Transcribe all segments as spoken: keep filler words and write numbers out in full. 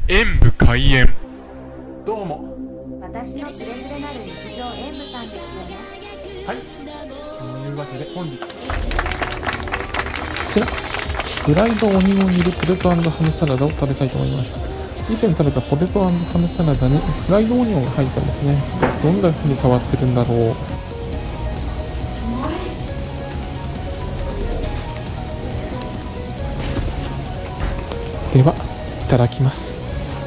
演武開演。どうも。 私のつれづれなる日常演武さんですよね。 はい。というわけで本日こちらフライドオニオン入りポテト&ハムサラダを食べたいと思います。以前食べたポテト&ハムサラダにフライドオニオンが入ったんですね。どんな風に変わってるんだろう。ではいただきます。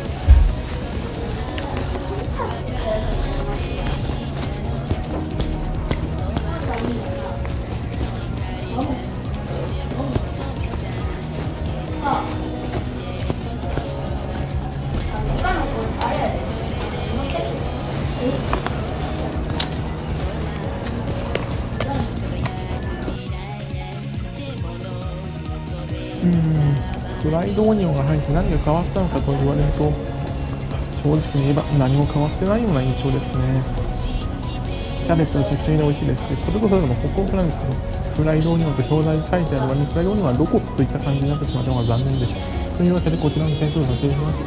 うーんフライドオニオンが入って何が変わったのかと言われると、正直に言えば何も変わってないような印象ですね。キャベツはシャキシャキで美味しいですし、ポテトサラダもホクホクなんですけど、フライドオニオンと表題に書いてある割にフライドオニオンはどこといった感じになってしまったのが残念でした。というわけでこちらに点数をさせていただきました。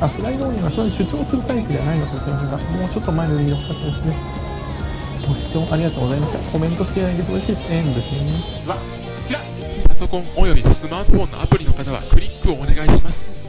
あフライドオニオンはそんなに主張するタイプではないのかもしれませんが、もうちょっと前ので良かったですね。ご視聴ありがとうございました。コメントしていただけると嬉しいです。演武編はこちらパソコンおよびスマートフォンのアプリの方はクリックをお願いします。